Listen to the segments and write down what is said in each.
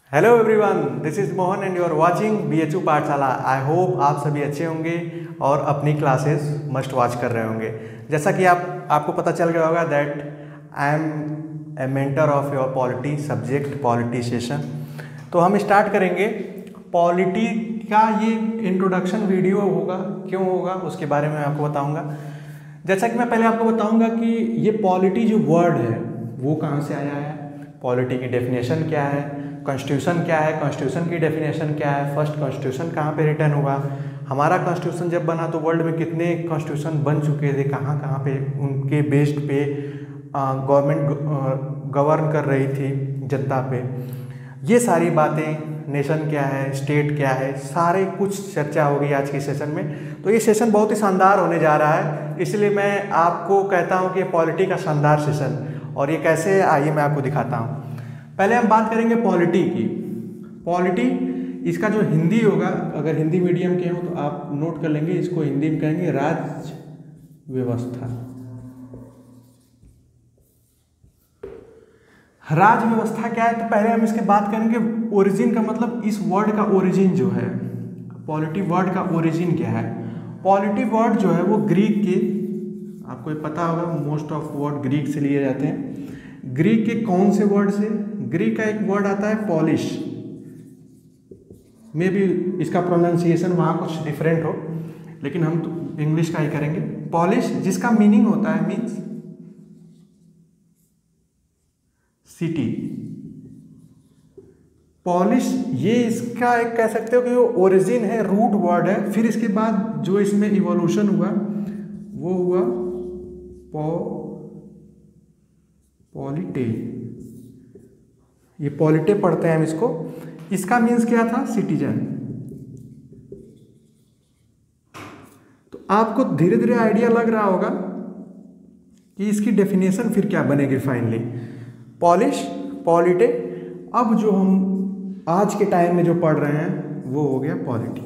Hello everyone, this is Mohan and you are watching BHU Pathshala. I hope आप सभी अच्छे होंगे और अपनी क्लासेस मस्ट वॉच कर रहे होंगे। जैसा कि आपको पता चल गया होगा that I am a mentor of your polity subject polity session. तो हम स्टार्ट करेंगे। पॉलिटी का ये इंट्रोडक्शन वीडियो होगा, क्यों होगा उसके बारे में आपको बताऊंगा। जैसा कि मैं पहले आपको बताऊंगा कि ये पॉलिटी जो वर्ड है वो कहाँ से आया है, पॉलिटी की डेफिनेशन क्या है, कॉन्स्टिट्यूशन क्या है, कॉन्स्टिट्यूशन की डेफिनेशन क्या है, फर्स्ट कॉन्स्टिट्यूशन कहाँ पे रिटर्न हुआ, हमारा कॉन्स्टिट्यूशन जब बना तो वर्ल्ड में कितने कॉन्स्टिट्यूशन बन चुके थे, कहाँ कहाँ पे उनके बेस्ड पे गवर्नमेंट गवर्न कर रही थी जनता पे। ये सारी बातें, नेशन क्या है, स्टेट क्या है, सारे कुछ चर्चा होगी आज के सेशन में। तो ये सेशन बहुत ही शानदार होने जा रहा है, इसलिए मैं आपको कहता हूँ कि पॉलिटी का शानदार सेशन। और ये कैसे है आइए मैं आपको दिखाता हूँ। पहले हम बात करेंगे पॉलिटी की। पॉलिटी इसका जो हिंदी होगा, अगर हिंदी मीडियम के हो तो आप नोट कर लेंगे, इसको हिंदी में कहेंगे राज व्यवस्था। राज व्यवस्था क्या है, तो पहले हम इसके बात करेंगे ओरिजिन का, मतलब इस वर्ड का ओरिजिन जो है, पॉलिटी वर्ड का ओरिजिन क्या है। पॉलिटी वर्ड जो है वो ग्रीक के, आपको ये पता होगा मोस्ट ऑफ वर्ड ग्रीक से लिए जाते हैं। ग्रीक के कौन से वर्ड से? ग्रीक का एक वर्ड आता है पॉलिश, मे बी इसका प्रोनाउंसिएशन वहाँ कुछ डिफरेंट हो, लेकिन हम तो इंग्लिश का ही करेंगे। पॉलिश जिसका मीनिंग होता है मीन्स सिटी। पॉलिश ये इसका एक कह सकते हो कि वो ओरिजिन है, रूट वर्ड है। फिर इसके बाद जो इसमें इवोल्यूशन हुआ वो हुआ पॉलिटे। ये पॉलिटे पढ़ते हैं हम इसको। इसका मीन्स क्या था? सिटीजन। तो आपको धीरे धीरे आइडिया लग रहा होगा कि इसकी डेफिनेशन फिर क्या बनेगी फाइनली। पॉलिश, पॉलिटे। अब जो हम आज के टाइम में जो पढ़ रहे हैं वो हो गया पॉलिटी।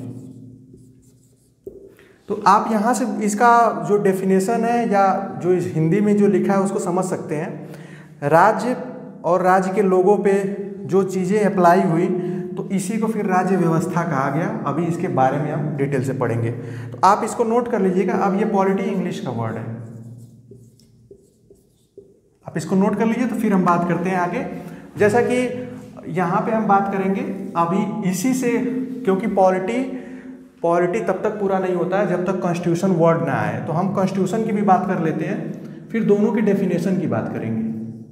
तो आप यहाँ से इसका जो डेफिनेशन है या जो इस हिंदी में जो लिखा है उसको समझ सकते हैं। राज्य और राज्य के लोगों पे जो चीज़ें अप्लाई हुई तो इसी को फिर राज्य व्यवस्था कहा गया। अभी इसके बारे में हम डिटेल से पढ़ेंगे, तो आप इसको नोट कर लीजिएगा। अब ये पॉलिटी इंग्लिश का वर्ड है, आप इसको नोट कर लीजिए। तो फिर हम बात करते हैं आगे। जैसा कि यहाँ पे हम बात करेंगे अभी इसी से, क्योंकि पॉलिटी तब तक पूरा नहीं होता है जब तक कॉन्स्टिट्यूशन वर्ड ना आए। तो हम कॉन्स्टिट्यूशन की भी बात कर लेते हैं, फिर दोनों की डेफिनेशन की बात करेंगे।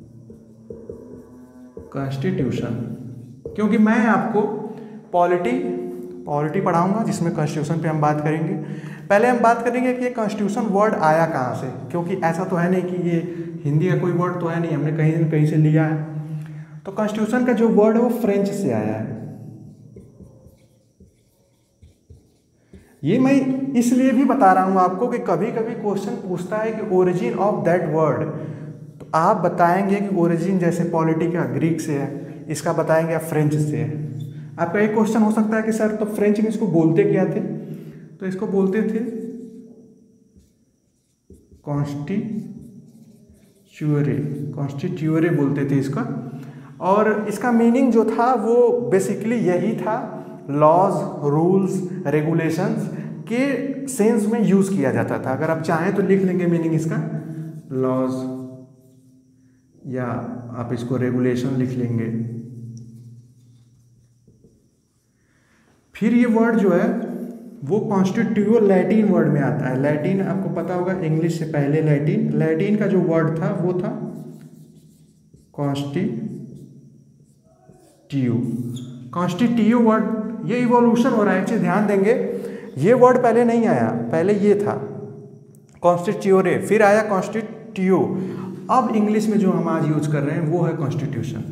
कॉन्स्टिट्यूशन, क्योंकि मैं आपको पॉलिटी पढ़ाऊंगा जिसमें कॉन्स्टिट्यूशन पे हम बात करेंगे। पहले हम बात करेंगे कि ये कॉन्स्टिट्यूशन वर्ड आया कहाँ से, क्योंकि ऐसा तो है नहीं कि ये हिंदी का कोई वर्ड तो है नहीं, हमने कहीं न कहीं से लिया है। तो कॉन्स्टिट्यूशन का जो वर्ड है वो फ्रेंच से आया है। ये मैं इसलिए भी बता रहा हूँ आपको कि कभी कभी क्वेश्चन पूछता है कि ओरिजिन ऑफ दैट वर्ड, तो आप बताएंगे कि ओरिजिन जैसे पॉलिटी का ग्रीक से है, इसका बताएंगे आप फ्रेंच से है। आपका एक क्वेश्चन हो सकता है कि सर तो फ्रेंच में इसको बोलते क्या थे, तो इसको बोलते थे कॉन्स्टिट्यूरे बोलते थे इसका। और इसका मीनिंग जो था वो बेसिकली यही था, लॉज, रूल्स, रेगुलेशंस के सेंस में यूज किया जाता था। अगर आप चाहें तो लिख लेंगे मीनिंग इसका, लॉज, या आप इसको रेगुलेशन लिख लेंगे। फिर ये वर्ड जो है वो कॉन्स्टिट्यूओ लैटिन वर्ड में आता है। लैटिन आपको पता होगा, इंग्लिश से पहले लैटिन का जो वर्ड था वो था कॉन्स्टिट्यूओ वर्ड। ये इवोल्यूशन हो रहा है, एक चीज ध्यान देंगे, ये वर्ड पहले नहीं आया, पहले ये था कॉन्स्टिट्यूरे, फिर आया कॉन्स्टिट्यूओ। अब इंग्लिश में जो हम आज यूज कर रहे हैं वो है कॉन्स्टिट्यूशन।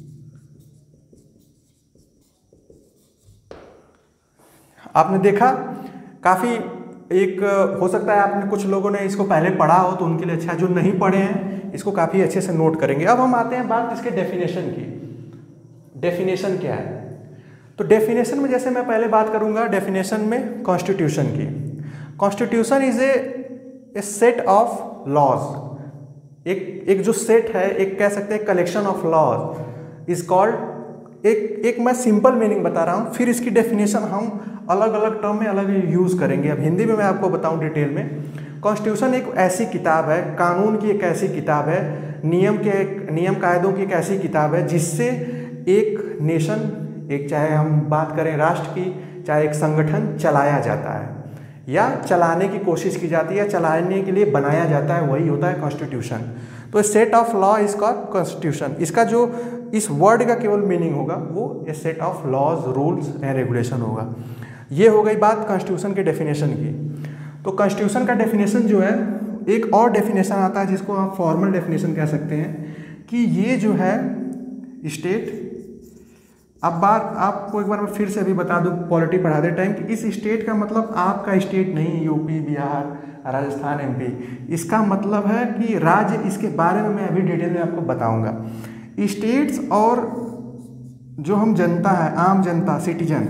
आपने देखा काफी, एक हो सकता है आपने कुछ लोगों ने इसको पहले पढ़ा हो तो उनके लिए अच्छा, जो नहीं पढ़े हैं इसको काफी अच्छे से नोट करेंगे। अब हम आते हैं बात इसके डेफिनेशन की। डेफिनेशन क्या है? तो डेफिनेशन में जैसे मैं पहले बात करूंगा डेफिनेशन में कॉन्स्टिट्यूशन की। Constitution is a set of laws, एक जो सेट है, एक कह सकते हैं collection of laws is called एक मैं सिंपल मीनिंग बता रहा हूँ, फिर इसकी डेफिनेशन हम अलग अलग टर्म में अलग यूज़ करेंगे। अब हिंदी में मैं आपको बताऊँ डिटेल में। कॉन्स्टिट्यूशन एक ऐसी किताब है, कानून की एक ऐसी किताब है, नियम कायदों की एक ऐसी किताब है जिससे एक नेशन, एक चाहे हम बात करें राष्ट्र की, चाहे एक संगठन चलाया जाता है या चलाने की कोशिश की जाती है या चलाने के लिए बनाया जाता है, वही होता है कॉन्स्टिट्यूशन। तो set of law is called constitution. इसका जो इस वर्ड का केवल मीनिंग होगा वो a set of laws, rules and regulation होगा। ये हो गई बात कॉन्स्टिट्यूशन के डेफिनेशन की। तो कॉन्स्टिट्यूशन का डेफिनेशन जो है, एक और डेफिनेशन आता है जिसको आप फॉर्मल डेफिनेशन कह सकते हैं कि ये जो है स्टेट, अब आपको एक बार मैं फिर से अभी बता दूं पॉलिटी पढ़ाते टाइम कि इस स्टेट का मतलब आपका स्टेट नहीं, यूपी, बिहार, राजस्थान, एमपी, इसका मतलब है कि राज्य। इसके बारे में मैं अभी डिटेल में आपको बताऊंगा। स्टेट्स और जो हम जनता है, आम जनता, सिटीजन,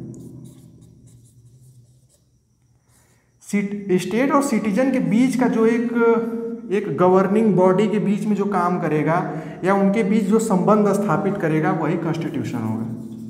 स्टेट और सिटीजन के बीच का जो एक गवर्निंग बॉडी के बीच में जो काम करेगा या उनके बीच जो संबंध स्थापित करेगा वही कॉन्स्टिट्यूशन होगा।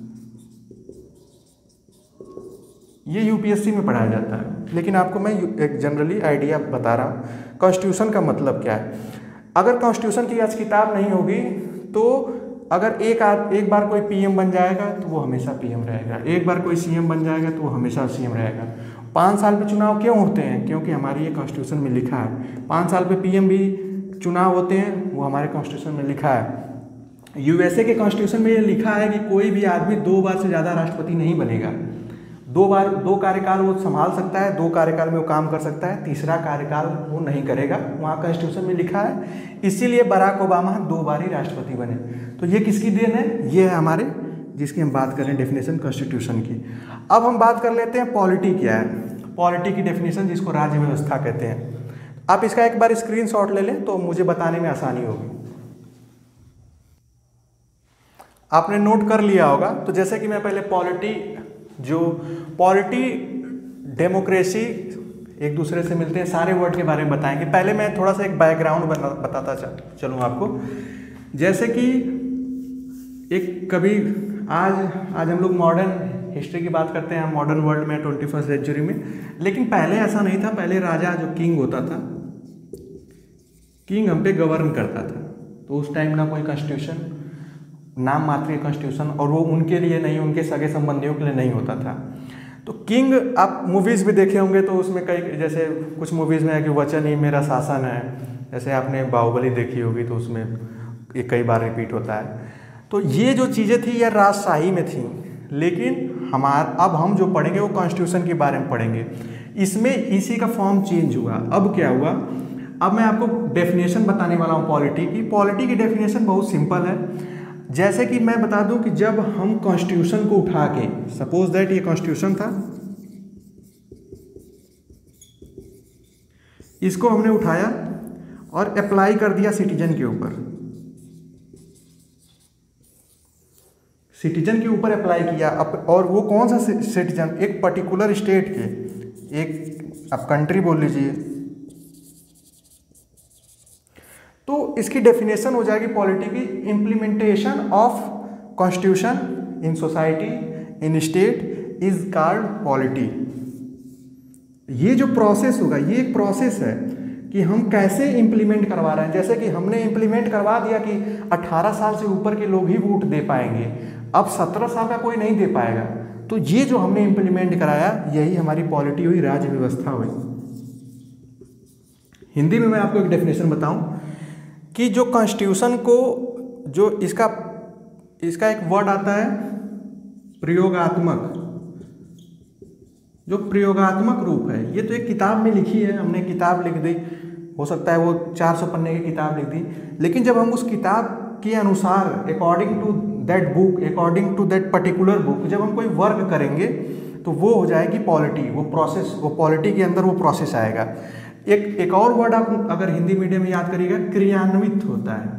ये यूपीएससी में पढ़ाया जाता है, लेकिन आपको मैं एक जनरली आइडिया बता रहा हूँ कॉन्स्टिट्यूशन का मतलब क्या है। अगर कॉन्स्टिट्यूशन की आज किताब नहीं होगी तो अगर एक बार कोई पीएम बन जाएगा तो वो हमेशा पीएम रहेगा, एक बार कोई सीएम बन जाएगा तो वो हमेशा सीएम रहेगा। 5 साल पे चुनाव क्यों होते हैं? क्योंकि हमारी ये कॉन्स्टिट्यूशन में लिखा है। 5 साल पे पीएम भी चुनाव होते हैं, वो हमारे कॉन्स्टिट्यूशन में लिखा है। यूएसए के कॉन्स्टिट्यूशन में ये लिखा है कि कोई भी आदमी 2 बार से ज़्यादा राष्ट्रपति नहीं बनेगा। 2 कार्यकाल वो संभाल सकता है, 2 कार्यकाल में वो काम कर सकता है, तीसरा कार्यकाल वो नहीं करेगा, वहाँ कॉन्स्टिट्यूशन में लिखा है। इसीलिए बराक ओबामा 2 बार ही राष्ट्रपति बने। तो ये किसकी देन है? ये है हमारे, जिसकी हम बात कर रहे हैं डेफिनेशन कॉन्स्टिट्यूशन की। अब हम बात कर लेते हैं पॉलिटी क्या है। पॉलिटी की डेफिनेशन जिसको राज्य व्यवस्था कहते हैं। आप इसका एक बार स्क्रीनशॉट ले लें तो मुझे बताने में आसानी होगी। आपने नोट कर लिया होगा। तो जैसे कि मैं पहले पॉलिटी, डेमोक्रेसी एक दूसरे से मिलते हैं, सारे वर्ड के बारे में बताएंगे। पहले मैं थोड़ा सा एक बैकग्राउंड बताता चलूँ आपको। जैसे कि आज हम लोग मॉडर्न हिस्ट्री की बात करते हैं, मॉडर्न वर्ल्ड में 21st सेंचुरी में, लेकिन पहले ऐसा नहीं था। पहले राजा जो किंग होता था, किंग हम पे गवर्न करता था। तो उस टाइम ना कोई कॉन्स्टिट्यूशन, नाम मात्र कॉन्स्टिट्यूशन, और वो उनके लिए नहीं, उनके सगे संबंधियों के लिए नहीं होता था। तो किंग, आप मूवीज़ भी देखे होंगे तो उसमें कई, जैसे कुछ मूवीज़ में है कि वचन ही मेरा शासन है। जैसे आपने बाहुबली देखी होगी तो उसमें ये कई बार रिपीट होता है। तो ये जो चीज़ें थी ये राजशाही में थी, लेकिन अब हम जो पढ़ेंगे वो कॉन्स्टिट्यूशन के बारे में पढ़ेंगे। इसमें इसी का फॉर्म चेंज हुआ। अब क्या हुआ, अब मैं आपको डेफिनेशन बताने वाला हूँ पॉलिटी की। पॉलिटी की डेफिनेशन बहुत सिंपल है। जैसे कि मैं बता दूं कि जब हम कॉन्स्टिट्यूशन को उठा के, सपोज दैट ये कॉन्स्टिट्यूशन था, इसको हमने उठाया और अप्लाई कर दिया सिटीजन के ऊपर। सिटीजन के ऊपर अप्लाई किया, और वो कौन सा सिटीजन? एक पर्टिकुलर स्टेट के, एक आप कंट्री बोल लीजिए। तो इसकी डेफिनेशन हो जाएगी पॉलिटी की, implementation of constitution in society in state is called polity. ये जो प्रोसेस होगा, ये एक प्रोसेस है कि हम कैसे इम्प्लीमेंट करवा रहे हैं। जैसे कि हमने इम्प्लीमेंट करवा दिया कि 18 साल से ऊपर के लोग ही वोट दे पाएंगे, अब 17 साल का कोई नहीं दे पाएगा। तो ये जो हमने इम्प्लीमेंट कराया, यही हमारी पॉलिटी हुई, राज्य व्यवस्था हुई। हिंदी में मैं आपको एक डेफिनेशन बताऊं कि जो कॉन्स्टिट्यूशन को, जो इसका एक वर्ड आता है प्रयोगात्मक, जो प्रयोगात्मक रूप है। ये तो एक किताब में लिखी है, हमने किताब लिख दी, हो सकता है वो 400 पन्ने की किताब लिख दी, लेकिन जब हम उस किताब के अनुसार, according to that book, according to that particular book, जब हम कोई वर्क करेंगे तो वो हो जाएगी पॉलिटी। वो प्रोसेस, वो पॉलिटी के अंदर वो प्रोसेस आएगा। एक और वर्ड आप अगर हिंदी मीडियम में याद करिएगा, क्रियान्वित होता है।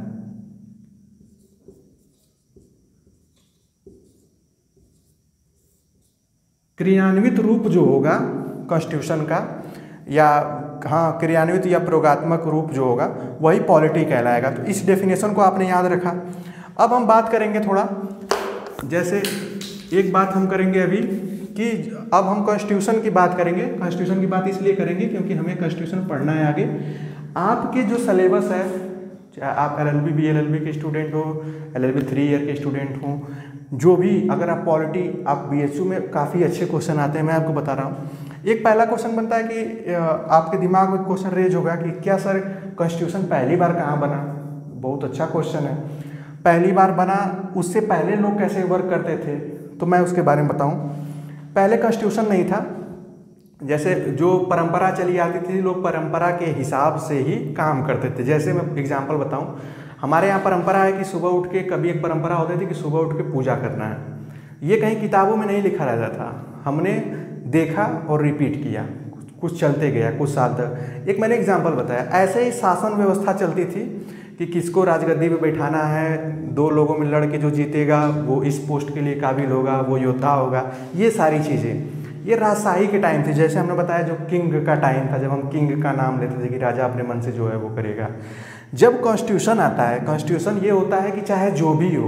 क्रियान्वित रूप जो होगा कॉन्स्टिट्यूशन का, या क्रियान्वित या प्रयोगात्मक रूप जो होगा वही पॉलिटी कहलाएगा। तो इस डेफिनेशन को आपने याद रखा। अब हम बात करेंगे थोड़ा जैसे एक बात हम करेंगे अभी कि अब हम कॉन्स्टिट्यूशन की बात करेंगे। कॉन्स्टिट्यूशन की बात इसलिए करेंगे क्योंकि हमें कॉन्स्टिट्यूशन पढ़ना है आगे। आपके जो सिलेबस है, चाहे आप LLB BLLB के स्टूडेंट हो, LLB 3 ईयर के स्टूडेंट हो, जो भी, अगर आप पॉलिटी, आप BHU में काफ़ी अच्छे क्वेश्चन आते हैं, मैं आपको बता रहा हूँ। एक पहला क्वेश्चन बनता है कि आपके दिमाग में क्वेश्चन रेज होगा कि क्या सर कॉन्स्टिट्यूशन पहली बार कहाँ बना। बहुत अच्छा क्वेश्चन है, पहली बार बना, उससे पहले लोग कैसे वर्क करते थे, तो मैं उसके बारे में बताऊँ। पहले कॉन्स्टिट्यूशन नहीं था, जैसे जो परंपरा चली आती थी, लोग परंपरा के हिसाब से ही काम करते थे। जैसे मैं एग्जांपल बताऊं, हमारे यहाँ परंपरा है कि सुबह उठ के, कभी एक परंपरा होती थी कि सुबह उठ के पूजा करना है। ये कहीं किताबों में नहीं लिखा रहता था, हमने देखा और रिपीट किया, कुछ चलते गया कुछ साल तक। एक मैंने एग्जाम्पल बताया, ऐसे ही शासन व्यवस्था चलती थी कि किसको राजगद्दी पे बैठाना है, 2 लोगों में लड़ के जो जीतेगा वो इस पोस्ट के लिए काबिल होगा, वो योद्धा होगा। ये सारी चीज़ें ये राजशाही के टाइम थी। जैसे हमने बताया जो किंग का टाइम था, जब हम किंग का नाम लेते थे कि राजा अपने मन से जो है वो करेगा। जब कॉन्स्टिट्यूशन आता है, कॉन्स्टिट्यूशन ये होता है कि चाहे जो भी हो,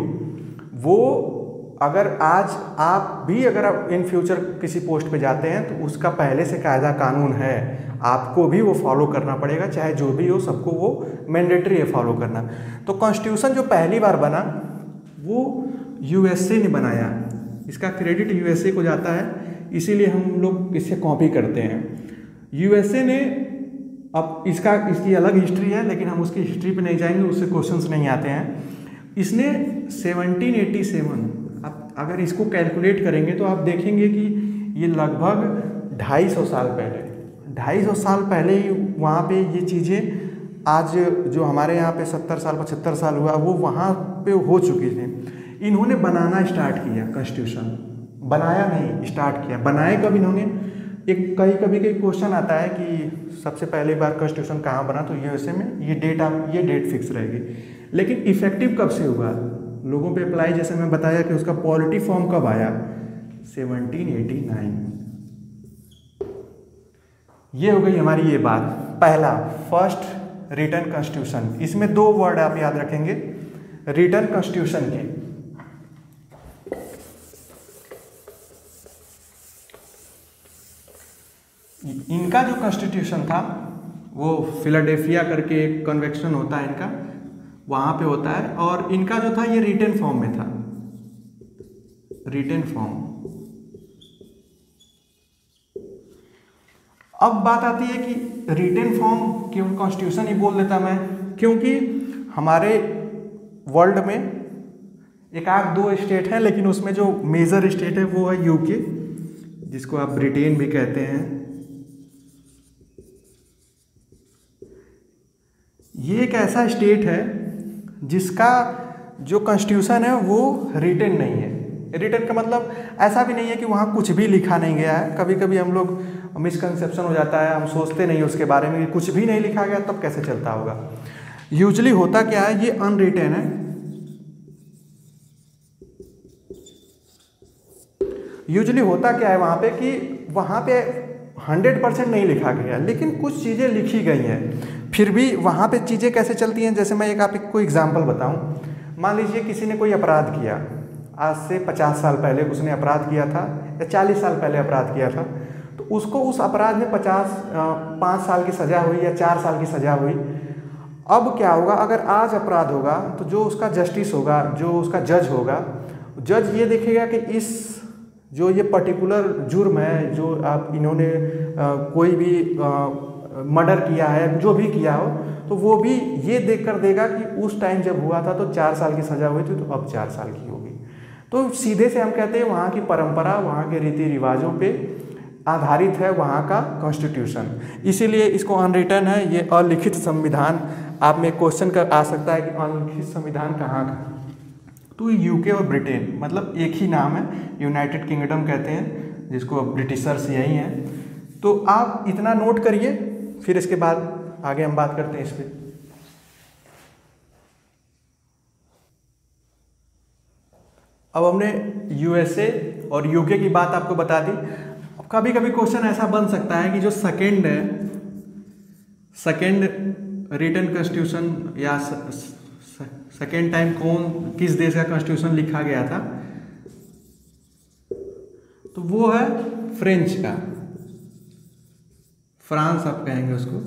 वो अगर आज आप भी अगर आप इन फ्यूचर किसी पोस्ट पे जाते हैं तो उसका पहले से कायदा कानून है, आपको भी वो फॉलो करना पड़ेगा, चाहे जो भी हो, सबको वो मैंडेटरी है फॉलो करना। तो कॉन्स्टिट्यूशन जो पहली बार बना वो USA ने बनाया, इसका क्रेडिट USA को जाता है, इसीलिए हम लोग इससे कॉपी करते हैं। USA ने, अब इसकी अलग हिस्ट्री है, लेकिन हम उसकी हिस्ट्री पे नहीं जाएंगे, उससे क्वेश्चंस नहीं आते हैं। इसने 1787, आप अगर इसको कैलकुलेट करेंगे तो आप देखेंगे कि ये लगभग 250 साल पहले, 250 साल पहले ही वहाँ पे ये चीज़ें, आज जो हमारे यहाँ पे 70 साल 75 साल हुआ, वो वहाँ पे हो चुकी थी। इन्होंने बनाना स्टार्ट किया कॉन्स्टिट्यूशन, बनाया नहीं, स्टार्ट किया। बनाए कब इन्होंने, एक कभी क्वेश्चन आता है कि सबसे पहली बार कॉन्स्टिट्यूशन कहाँ बना, तो USA में, ये डेट फिक्स रहेगी। लेकिन इफेक्टिव कब से हुआ, लोगों पे अप्लाई, जैसे मैं बताया कि उसका पॉलिटी फॉर्म कब आया, 1789। ये हो गई हमारी ये बात। पहला, फर्स्ट रिटन कॉन्स्टिट्यूशन। इसमें 2 वर्ड आप याद रखेंगे रिटन कॉन्स्टिट्यूशन के। इनका जो कॉन्स्टिट्यूशन था वो फिलाडेल्फिया करके एक कन्वेक्शन होता है इनका, वहाँ पे होता है, और इनका जो था ये रिटन फॉर्म में था, रिटन फॉर्म। अब बात आती है कि रिटन फॉर्म क्यों कॉन्स्टिट्यूशन ही बोल देता मैं, क्योंकि हमारे वर्ल्ड में एक आध 2 स्टेट है, लेकिन उसमें जो मेजर स्टेट है वो है UK, जिसको आप ब्रिटेन भी कहते हैं। ये एक ऐसा स्टेट है जिसका जो कॉन्स्टिट्यूशन है वो रिटन नहीं है। रिटन का मतलब ऐसा भी नहीं है कि वहाँ कुछ भी लिखा नहीं गया है। कभी कभी हम लोग मिसकंसेप्शन हो जाता है, हम सोचते नहीं उसके बारे में, कुछ भी नहीं लिखा गया तब कैसे चलता होगा। यूजुअली होता क्या है, ये अनरिटन है। यूजुअली होता क्या है वहाँ पे कि वहाँ पे 100% नहीं लिखा गया, लेकिन कुछ चीज़ें लिखी गई हैं। फिर भी वहाँ पे चीज़ें कैसे चलती हैं, जैसे मैं आपको एग्जांपल बताऊं। मान लीजिए किसी ने कोई अपराध किया, आज से 50 साल पहले उसने अपराध किया था, या 40 साल पहले अपराध किया था, तो उसको उस अपराध में 5 साल की सज़ा हुई या 4 साल की सज़ा हुई। अब क्या होगा, अगर आज अपराध होगा तो जो उसका जस्टिस होगा, जो उसका जज होगा, जज ये देखेगा कि इस जो ये पर्टिकुलर जुर्म है, जो आप इन्होंने कोई भी मर्डर किया है, जो भी किया हो, तो वो भी ये देख कर देगा कि उस टाइम जब हुआ था तो 4 साल की सज़ा हुई थी, तो अब 4 साल की होगी। तो सीधे से हम कहते हैं वहाँ की परंपरा, वहाँ के रीति रिवाजों पे आधारित है वहाँ का कॉन्स्टिट्यूशन, इसीलिए इसको अनरिटन है। ये अलिखित संविधान, आप में क्वेश्चन कर आ सकता है कि अलिखित संविधान कहाँ का, तो UK और ब्रिटेन मतलब एक ही नाम है, यूनाइटेड किंगडम कहते हैं जिसको, ब्रिटिशर्स यही हैं। तो आप इतना नोट करिए, फिर इसके बाद आगे हम बात करते हैं इस पर। अब हमने USA और UK की बात आपको बता दी। अब कभी कभी क्वेश्चन ऐसा बन सकता है कि जो सेकेंड रिटन कॉन्स्टिट्यूशन या सेकेंड टाइम किस देश का कॉन्स्टिट्यूशन लिखा गया था, तो वो है फ्रेंच का, फ्रांस आप कहेंगे उसको।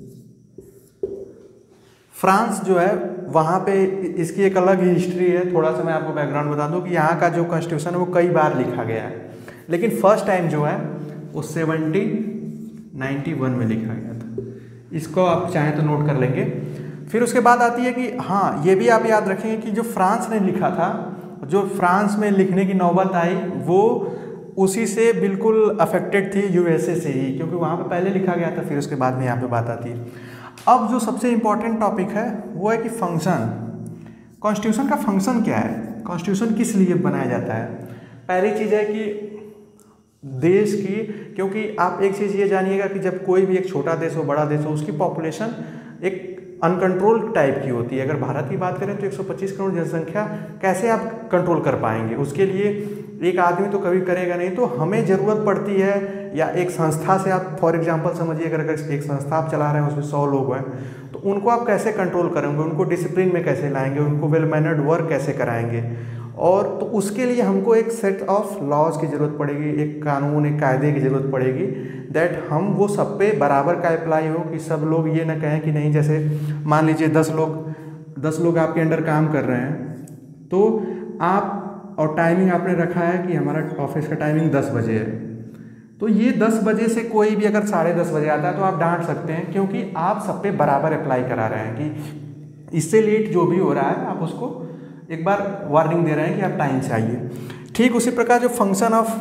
फ्रांस जो है वहाँ पे इसकी एक अलग ही हिस्ट्री है। थोड़ा सा मैं आपको बैकग्राउंड बता दूँ कि यहाँ का जो कॉन्स्टिट्यूशन है वो कई बार लिखा गया है, लेकिन फर्स्ट टाइम जो है वो 1791 में लिखा गया था। इसको आप चाहें तो नोट कर लेंगे। फिर उसके बाद आती है कि हाँ, ये भी आप याद रखेंगे कि जो फ्रांस ने लिखा था, जो फ्रांस में लिखने की नौबत आई वो उसी से बिल्कुल अफेक्टेड थी, यूएसए से ही, क्योंकि वहाँ पे पहले लिखा गया था। फिर उसके बाद में यहाँ पे बात आती है। अब जो सबसे इम्पॉर्टेंट टॉपिक है वो है कि फंक्शन, कॉन्स्टिट्यूशन का फंक्शन क्या है, कॉन्स्टिट्यूशन किस लिए बनाया जाता है। पहली चीज़ है कि देश की, क्योंकि आप एक चीज़ ये जानिएगा कि जब कोई भी एक छोटा देश हो, बड़ा देश हो, उसकी पॉपुलेशन एक अनकंट्रोल्ड टाइप की होती है। अगर भारत की बात करें तो 125 करोड़ जनसंख्या कैसे आप कंट्रोल कर पाएंगे, उसके लिए एक आदमी तो कभी करेगा नहीं। तो हमें ज़रूरत पड़ती है, या एक संस्था से आप फॉर एग्जांपल समझिए, अगर एक संस्था आप चला रहे हैं, उसमें 100 लोग हैं, तो उनको आप कैसे कंट्रोल करेंगे, उनको डिसिप्लिन में कैसे लाएंगे, उनको वेल मैनर्ड वर्क कैसे कराएंगे। और तो उसके लिए हमको एक सेट ऑफ लॉज की ज़रूरत पड़ेगी, एक कानून, एक कायदे की ज़रूरत पड़ेगी, दैट हम वो सब पे बराबर का अप्लाई हो, कि सब लोग ये ना कहें कि नहीं, जैसे मान लीजिए 10 लोग आपके अंडर काम कर रहे हैं, तो आप, और टाइमिंग आपने रखा है कि हमारा ऑफिस का टाइमिंग 10 बजे है, तो ये 10 बजे से कोई भी अगर 10:30 बजे आता है तो आप डांट सकते हैं, क्योंकि आप सब पे बराबर अप्लाई करा रहे हैं कि इससे लेट जो भी हो रहा है आप उसको एक बार वार्निंग दे रहे हैं कि आप टाइम से आइए। ठीक उसी प्रकार जो फंक्शन ऑफ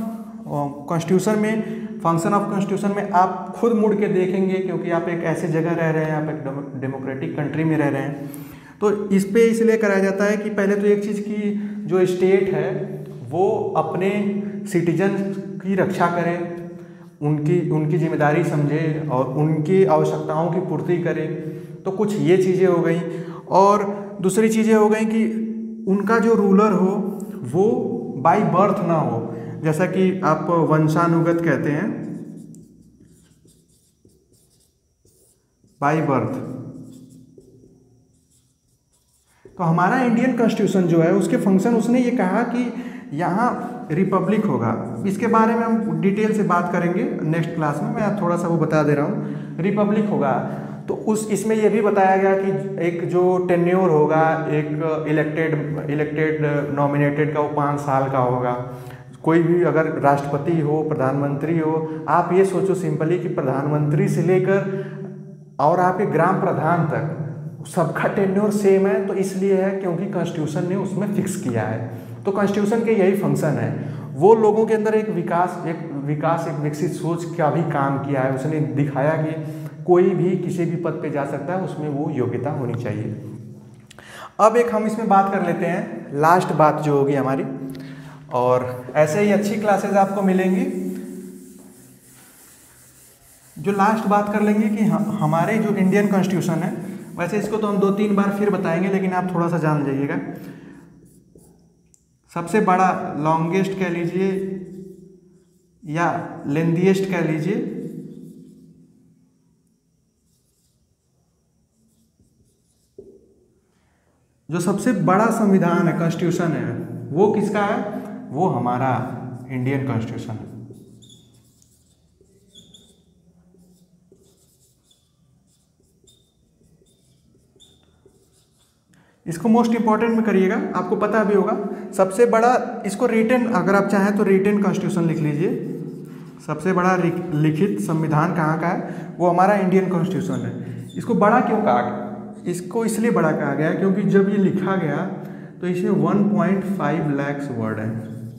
कॉन्स्टिट्यूशन में आप खुद मुड़ के देखेंगे, क्योंकि आप एक ऐसे जगह रह रहे हैं, आप एक डेमोक्रेटिक कंट्री में रह रहे हैं, तो इस पे इसलिए कराया जाता है कि पहले तो एक चीज़ की, जो स्टेट है वो अपने सिटीजन की रक्षा करे, उनकी जिम्मेदारी समझे और उनकी आवश्यकताओं की पूर्ति करे। तो कुछ ये चीज़ें हो गई, और दूसरी चीज़ें हो गई कि उनका जो रूलर हो वो बाय बर्थ ना हो, जैसा कि आप वंशानुगत कहते हैं, बाय बर्थ। तो हमारा इंडियन कॉन्स्टिट्यूशन जो है उसके फंक्शन, उसने ये कहा कि यहाँ रिपब्लिक होगा। इसके बारे में हम डिटेल से बात करेंगे नेक्स्ट क्लास में, मैं थोड़ा सा वो बता दे रहा हूँ। रिपब्लिक होगा तो इसमें ये भी बताया गया कि एक जो टेन्योर होगा, एक इलेक्टेड नॉमिनेटेड का, वो 5 साल का होगा। कोई भी अगर राष्ट्रपति हो, प्रधानमंत्री हो, आप ये सोचो सिंपली कि प्रधानमंत्री से लेकर और आपके ग्राम प्रधान तक सबका टेन्योर सेम है। तो इसलिए है क्योंकि कॉन्स्टिट्यूशन ने उसमें फिक्स किया है। तो कॉन्स्टिट्यूशन के यही फंक्शन है, वो लोगों के अंदर एक विकसित सोच का भी काम किया है। उसने दिखाया कि कोई भी किसी भी पद पे जा सकता है, उसमें वो योग्यता होनी चाहिए। अब एक हम इसमें बात कर लेते हैं, लास्ट बात जो होगी हमारी, और ऐसे ही अच्छी क्लासेस आपको मिलेंगी। जो लास्ट बात कर लेंगे कि हमारे जो इंडियन कॉन्स्टिट्यूशन है, वैसे इसको तो हम 2-3 बार फिर बताएंगे, लेकिन आप थोड़ा सा जान जाइएगा। सबसे बड़ा, लॉन्गेस्ट कह लीजिए या लेंथीएस्ट कह लीजिए, जो सबसे बड़ा संविधान है, कॉन्स्टिट्यूशन है, वो किसका है? वो हमारा इंडियन कॉन्स्टिट्यूशन है। इसको मोस्ट इंपॉर्टेंट में करिएगा, आपको पता भी होगा। सबसे बड़ा, इसको रिटन, अगर आप चाहें तो रिटन कॉन्स्टिट्यूशन लिख लीजिए। सबसे बड़ा लिखित संविधान कहाँ का है? वो हमारा इंडियन कॉन्स्टिट्यूशन है। इसको बड़ा क्यों कहा गया? इसको इसलिए बड़ा कहा गया क्योंकि जब ये लिखा गया तो इसमें 1.5 लाख वर्ड है।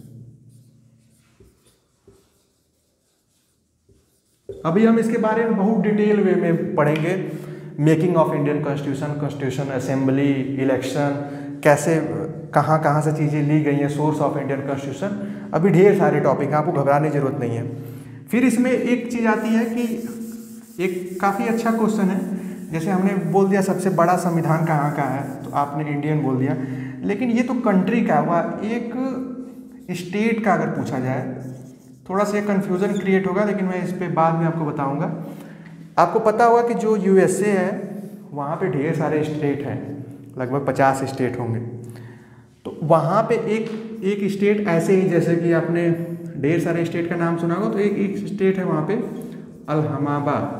अभी हम इसके बारे में बहुत डिटेल वे में पढ़ेंगे। Making of Indian constitution, constitution assembly, election, कैसे कहाँ से चीज़ें ली गई हैं, सोर्स ऑफ इंडियन कॉन्स्टिट्यूशन, अभी ढेर सारे टॉपिक हैं, आपको घबराने की जरूरत नहीं है। फिर इसमें एक चीज़ आती है कि एक काफ़ी अच्छा क्वेश्चन है, जैसे हमने बोल दिया सबसे बड़ा संविधान कहाँ का है, तो आपने इंडियन बोल दिया, लेकिन ये तो कंट्री का हुआ। एक स्टेट का अगर पूछा जाए, थोड़ा सा कन्फ्यूज़न क्रिएट होगा, लेकिन मैं इस पर बाद में आपको बताऊँगा। आपको पता होगा कि जो यूएसए है वहाँ पे ढेर सारे स्टेट हैं, लगभग 50 स्टेट होंगे। तो वहाँ पे एक स्टेट ऐसे ही, जैसे कि आपने ढेर सारे स्टेट का नाम सुना होगा, तो एक स्टेट है वहाँ पे अलाहाबाद,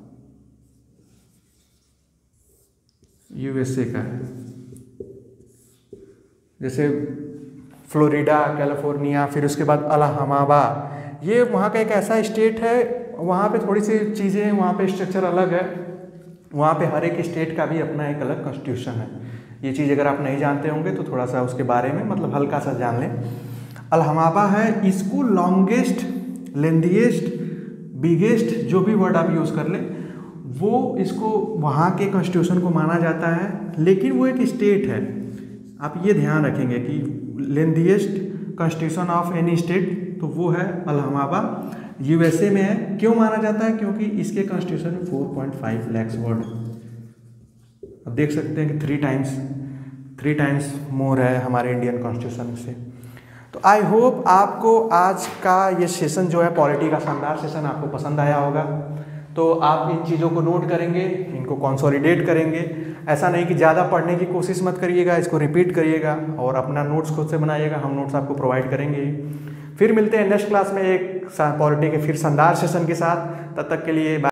यूएसए का है। जैसे फ्लोरिडा, कैलिफोर्निया, फिर उसके बाद अलाहाबाद, ये वहाँ का एक ऐसा स्टेट है, वहाँ पे थोड़ी सी चीज़ें हैं, वहाँ पे स्ट्रक्चर अलग है, वहाँ पे हर एक स्टेट का भी अपना एक अलग कॉन्स्टिट्यूशन है। ये चीज़ अगर आप नहीं जानते होंगे तो थोड़ा सा उसके बारे में मतलब हल्का सा जान लें। अलाहाबाद है, इसको लॉन्गेस्ट, लेंथीएस्ट, बिगेस्ट, जो भी वर्ड आप यूज़ कर लें, वो इसको वहाँ के कॉन्स्टिट्यूशन को माना जाता है। लेकिन वो एक स्टेट है, आप ये ध्यान रखेंगे कि lengthiest constitution of any state, तो वो है अलाहाबाद, यूएसए में है। क्यों माना जाता है? क्योंकि इसके कॉन्स्टिट्यूशन में 4.5 लाख वर्ड, अब देख सकते हैं कि थ्री टाइम्स मोर है हमारे इंडियन कॉन्स्टिट्यूशन से। तो आई होप आपको आज का ये सेशन जो है पॉलिटी का शानदार सेशन आपको पसंद आया होगा। तो आप इन चीज़ों को नोट करेंगे, इनको कंसोलिडेट करेंगे। ऐसा नहीं कि ज़्यादा पढ़ने की कोशिश मत करिएगा, इसको रिपीट करिएगा और अपना नोट्स खुद से बनाइएगा, हम नोट्स आपको प्रोवाइड करेंगे। फिर मिलते हैं नेक्स्ट क्लास में एक पॉलिटी के फिर शानदार सेशन के साथ। तब तक के लिए